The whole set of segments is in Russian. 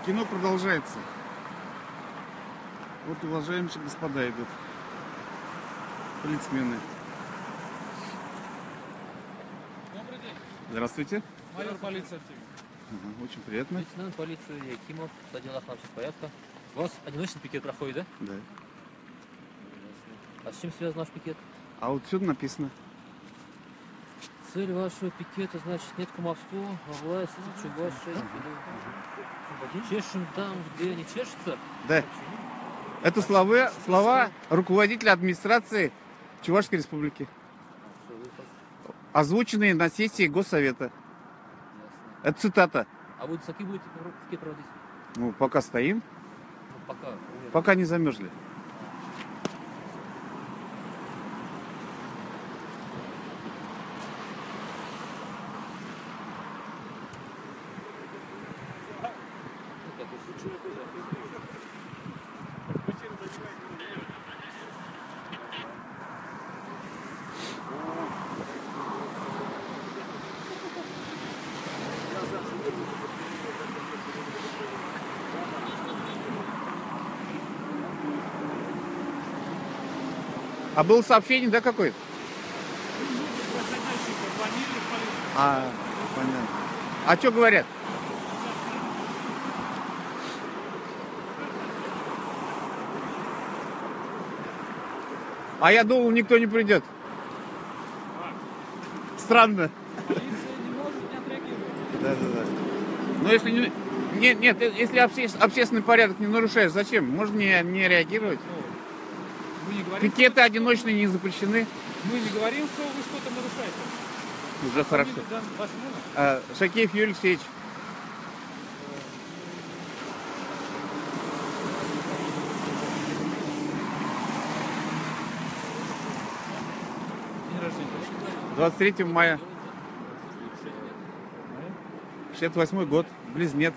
Кино продолжается. Вот уважаемые господа идут. Полицмены. Добрый день. Здравствуйте. Майор полиции. Очень приятно. Лейтенант полиции Якимов, с отдела охраны порядка. У вас одиночный пикет проходит, да? Да. А с чем связан наш пикет? А вот сюда написано. Цель вашего пикета, значит, нет кумовства, а власть Чувашия. Чешем там, где не чешется? Да. Это слова руководителя администрации Чувашской Республики, озвученные на сессии Госсовета. Ясно. Это цитата. А вы с будете пикет проводить? Ну, пока стоим, Ну, пока. пока не замерзли. А было сообщение, да, какое-то? А, понятно. А что говорят? А я думал, никто не придет. Странно. Полиция не может не отреагировать. Да. Но если нет, если общественный порядок не нарушаешь, зачем? Можно не реагировать. Мы не говорим, Пикеты одиночные не запрещены. мы не говорим, что вы что-то нарушаете. Уже хорошо. Фамилия, да, ваше имя? Шакеев Юрий Алексеевич. День рождения. 23 мая. 68 год. Близнец.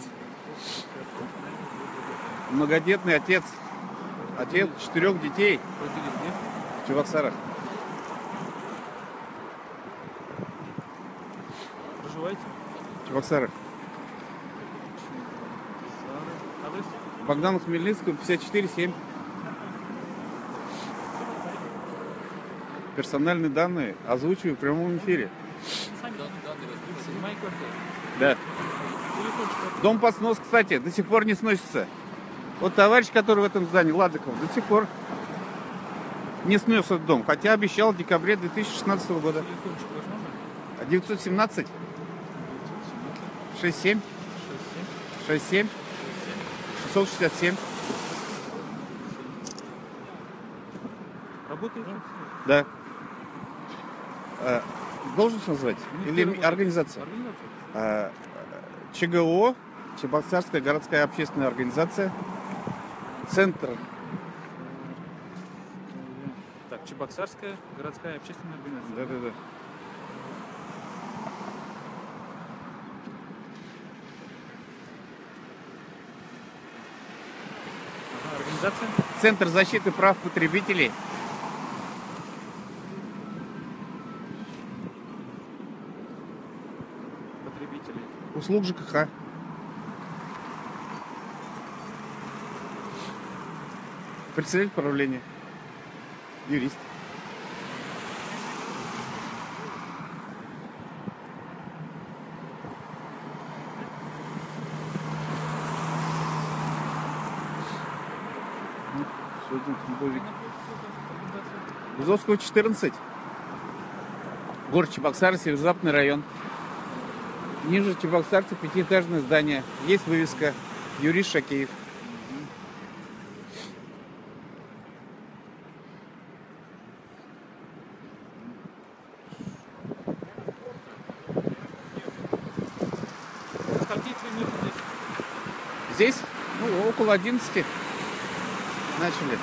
Многодетный отец. Отец 4 детей Родились где? в Чебоксарах. Проживаете? В Чебоксарах. Адрес? Богдана Хмельницкого, 54-7. Персональные данные озвучиваю в прямом эфире. Сами данные возьмите. Моя квартира. Да. Телефончик. Дом под снос, кстати, до сих пор не сносится. Вот товарищ, который в этом здании, Ладыков, до сих пор не снес этот дом. Хотя обещал в декабре 2016 года. Телефончик ваш номер? 917 67 67 667. Работаете? Да. Должность назвать? Или Работаете? организация? Организация? ЧГО, Чебоксарская городская общественная организация. Центр. Так, Чебоксарская городская общественная организация. Да. Ага, организация? Центр защиты прав потребителей. Потребителей. Услуг ЖКХ. Председатель правления. Юрист. Бузовского 14. Город Чебоксары, северо-западный район. Ниже Чебоксарцы пятиэтажное здание. Есть вывеска «Юрист Шакеев». Со скольки примерно здесь? Здесь, около 11 начали.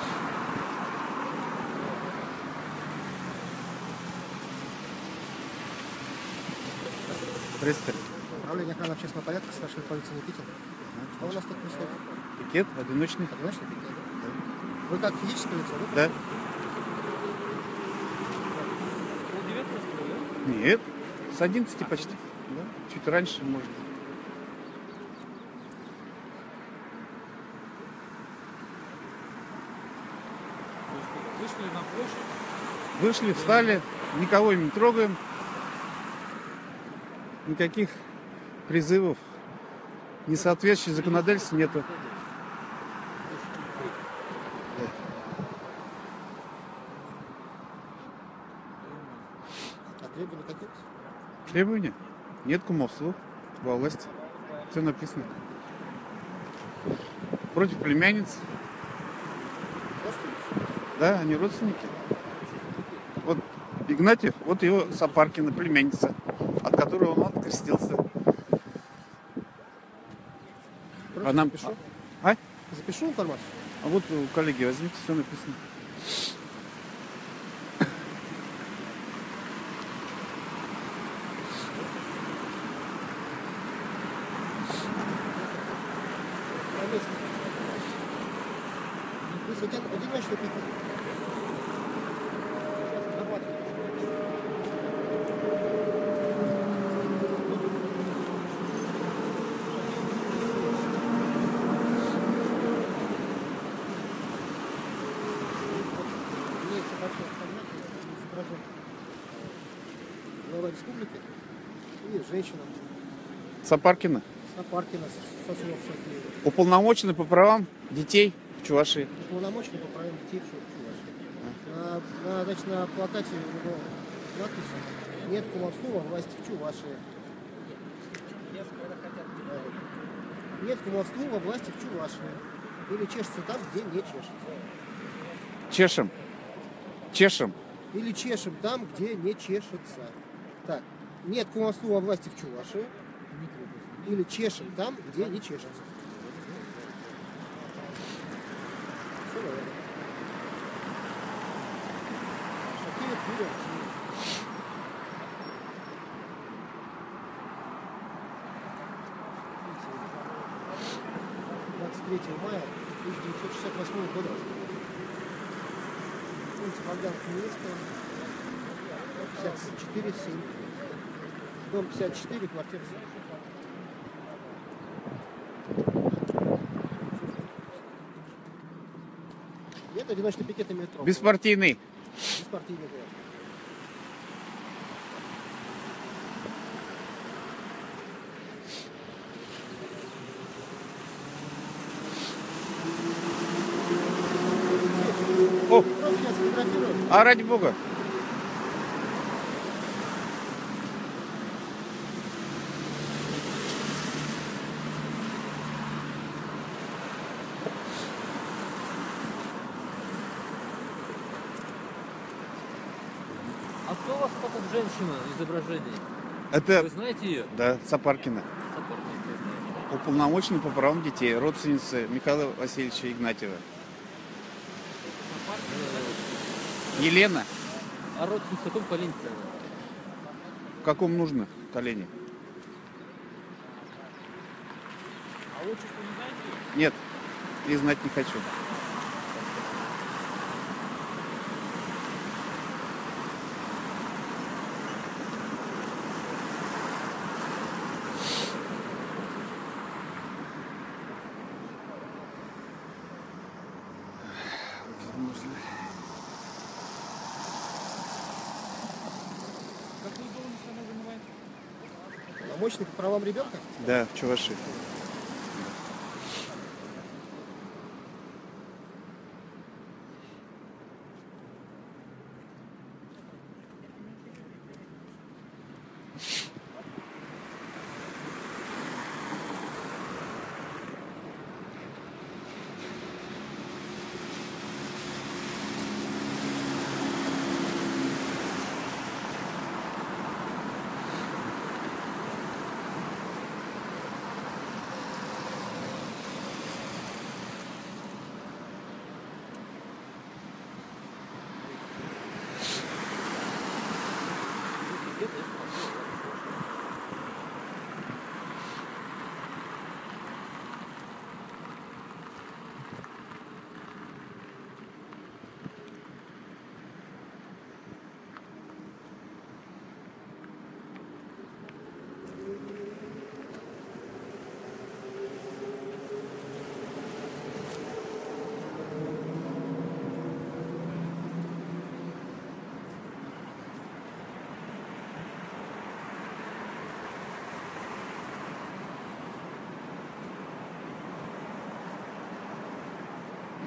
Пристав. Управление охраны общественного порядка, старший полиции Никитин. Что у нас тут происходит? Пикет одиночный. Одиночный пикет, да? Вы как физическое лицо, да? Да. Полдевятого, что ли, да? Нет. С 11 почти. Да. Чуть раньше, может. Вышли на площадь. Вышли, встали, никого не трогаем. Никаких призывов, несоответствующих законодательству нету. А требования какие? Требования? Нет кумовства во власти. Все написано. Против племянниц. Да, они родственники. Вот Игнатьев, вот его Сапаркина, племянница, от которой он открестился. Просто Она... запишу. А? Запишу информацию. А вот у коллеги возьмите, все написано. Если один начнет пить. Глава республики и женщина Сапаркина, Сапаркина Сосунов София. уполномоченный по правам детей в Чувашии. Уполномоченный по правам детей в Чувашии. Значит, на плакате у него надпись «Нет кумовства во власти в Чувашии». Нет кумовства во власти в Чувашии. Или чешется там, где не чешется. Чешем. Чешем. Или чешем там, где не чешется. Так, нет кумовства во власти в Чувашии. Или чешем там, где не чешется. Все верно. Шакиев Юрий Алексеевич. Видите, 23 мая 1968 года. Улица Богдана Хмельницкая, 54-7. Дом 54, квартира 7. Это одиночный пикет на метро. Беспартийный. Беспартийный город. О, Просто я сфотографирую. а ради бога. А кто у вас потом женщина изображение? Это, Вы знаете ее? да, Сапаркина. Сапаркинская, знаете. Уполномоченный по правам детей, родственница Михаила Васильевича Игнатьева. Елена, А родственница в каком колене? в каком нужно колене? А отчество не знаете? Нет, и знать не хочу. Какую должность она занимает? Уполномоченный по правам ребенка? Да, в Чувашии.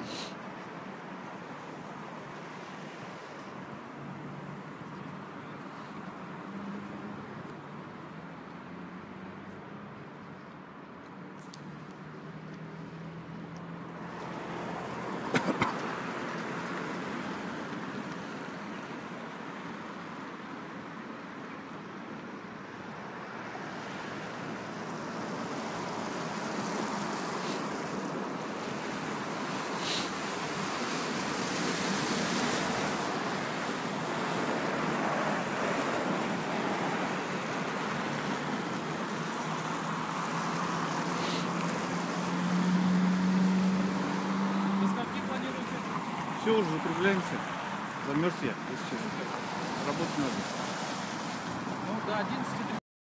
До скольки планируете? Все, уже закругляемся. Замерз я, если честно. Работать надо. Ну, до 11:30.